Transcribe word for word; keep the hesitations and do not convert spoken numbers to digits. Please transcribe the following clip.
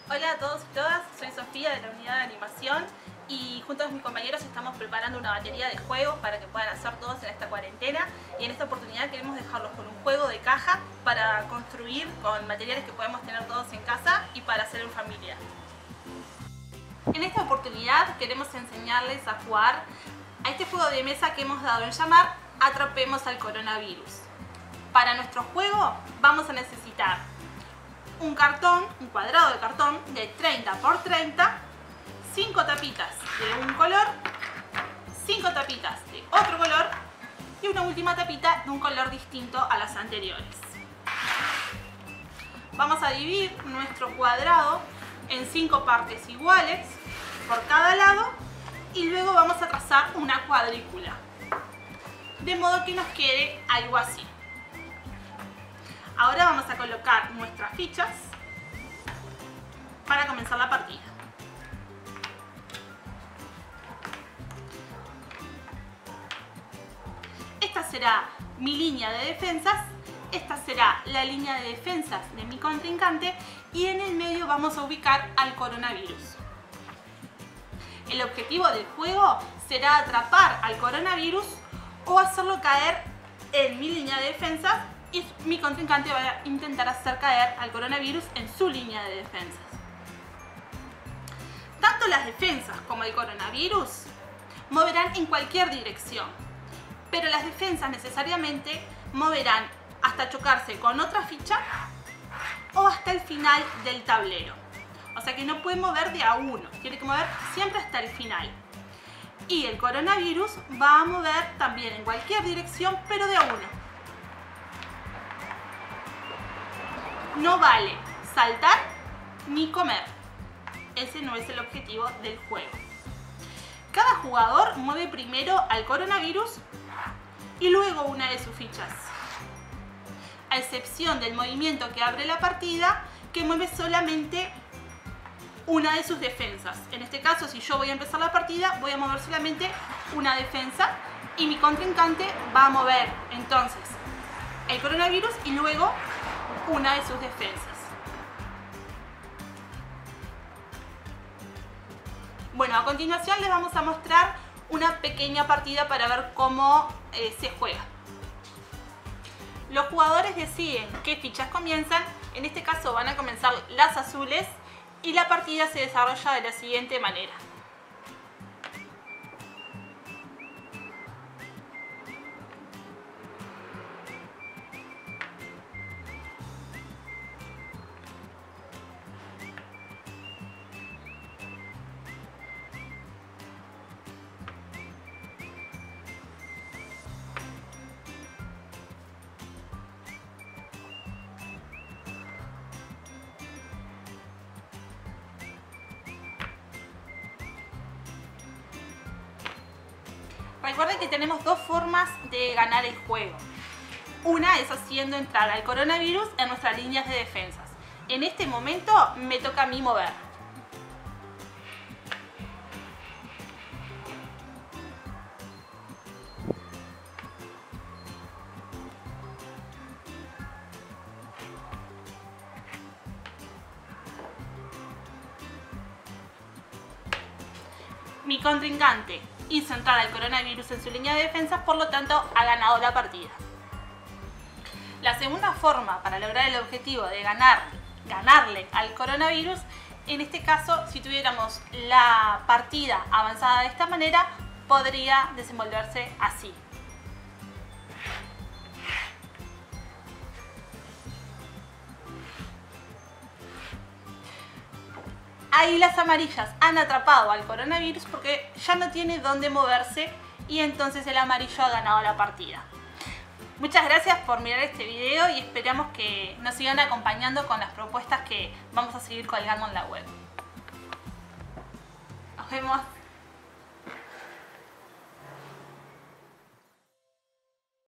Hola a todos y todas, soy Sofía de la unidad de animación y junto a mis compañeros estamos preparando una batería de juegos para que puedan hacer todos en esta cuarentena, y en esta oportunidad queremos dejarlos con un juego de caja para construir con materiales que podemos tener todos en casa y para hacer en familia. En esta oportunidad queremos enseñarles a jugar a este juego de mesa que hemos dado en llamar Atrapemos al Coronavirus. Para nuestro juego vamos a necesitar un cartón, un cuadrado de cartón de treinta por treinta, cinco tapitas de un color, cinco tapitas de otro color y una última tapita de un color distinto a las anteriores. Vamos a dividir nuestro cuadrado en cinco partes iguales por cada lado y luego vamos a trazar una cuadrícula, de modo que nos quede algo así. Ahora vamos a colocar nuestras fichas para comenzar la partida. Esta será mi línea de defensas, esta será la línea de defensas de mi contrincante y en el medio vamos a ubicar al coronavirus. El objetivo del juego será atrapar al coronavirus o hacerlo caer en mi línea de defensas, y mi contrincante va a intentar hacer caer al coronavirus en su línea de defensas. Tanto las defensas como el coronavirus moverán en cualquier dirección, pero las defensas necesariamente moverán hasta chocarse con otra ficha o hasta el final del tablero. O sea que no puede mover de a uno, tiene que mover siempre hasta el final. Y el coronavirus va a mover también en cualquier dirección, pero de a uno. No vale saltar ni comer. Ese no es el objetivo del juego. Cada jugador mueve primero al coronavirus y luego una de sus fichas, a excepción del movimiento que abre la partida, que mueve solamente una de sus defensas. En este caso, si yo voy a empezar la partida, voy a mover solamente una defensa y mi contrincante va a mover entonces el coronavirus y luego una de sus defensas. Bueno, a continuación les vamos a mostrar una pequeña partida para ver cómo eh, se juega. Los jugadores deciden qué fichas comienzan. En este caso van a comenzar las azules y la partida se desarrolla de la siguiente manera. Recuerden que tenemos dos formas de ganar el juego. Una es haciendo entrar al coronavirus en nuestras líneas de defensas. En este momento me toca a mí mover. Mi contrincante hizo entrar al coronavirus en su línea de defensa, por lo tanto ha ganado la partida. La segunda forma para lograr el objetivo de ganar, ganarle al coronavirus, en este caso, si tuviéramos la partida avanzada de esta manera, podría desenvolverse así. Ahí las amarillas han atrapado al coronavirus porque ya no tiene dónde moverse y entonces el amarillo ha ganado la partida. Muchas gracias por mirar este video y esperamos que nos sigan acompañando con las propuestas que vamos a seguir colgando en la web. Nos vemos.